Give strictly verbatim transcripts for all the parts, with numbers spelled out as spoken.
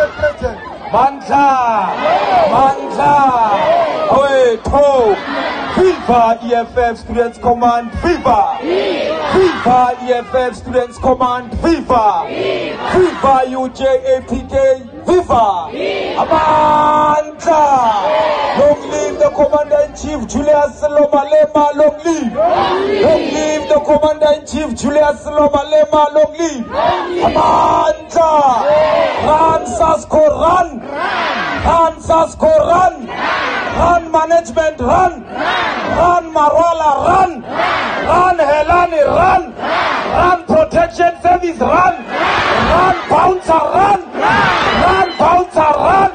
Senate President. Manta, Manta, Oi, To, Viva E F F Students Command, Viva! Viva E F F Students Command, Viva! Viva U J A P K, Viva! Manta! Long live the Commander-in-Chief Julius Lomalema, long live! Long live the Commander-in-Chief Julius Lomalema, long live! Manta! Run, Sasko, run! Run, Sasko, run! Run, management, run! Run, Marwala, run! Run, Helani, run! Run, protection service, run! Run, bouncer, run! Run, bouncer, run!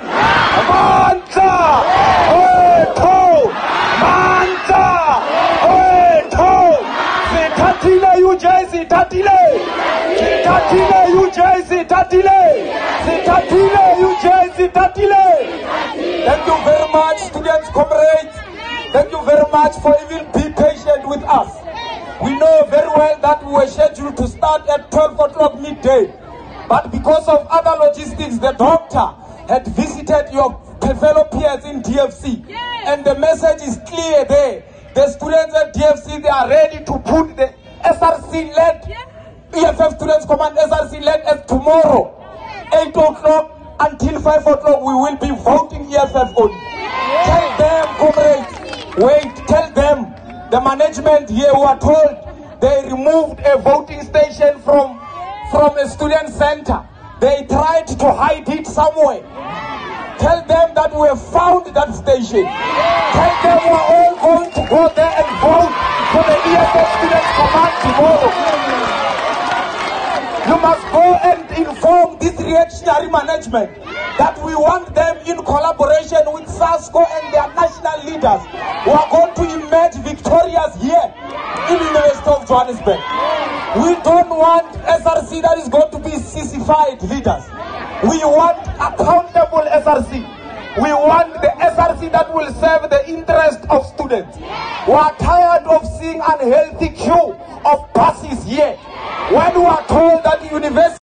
Manta! Oi, To! Manta! Oi, To! Sitatile, U J, sitatile! Sitatile, U J, sitatile! Sitatile, U J, sitatile! Thank you very much, students, comrades. Thank you very much for even being patient with us. We know very well that we were scheduled to start at twelve o'clock midday. But because of other logistics, the doctor had visited your fellow peers in D F C. And the message is clear there. The students at D F C, they are ready to put the S R C-led, E F F Students Command S R C-led as tomorrow, eight o'clock until five o'clock, we will be voting E F F only. Tell them, comrades, wait, tell them, the management here who are told they removed a voting station from, from a student center. They tried to hide it somewhere. Tell them that we have found that station. Tell them we are all going to go there and vote for the E F F Students Command tomorrow. You must go and inform this reactionary management that we want them in collaboration with SASCO and their national leaders who are going to emerge victorious here in the University of Johannesburg. We don't want S R C that is going to be sissified leaders. We want accountable S R C. We want the S R C that will serve the interest of students. We are tired of seeing unhealthy queue of buses here when we are told that the university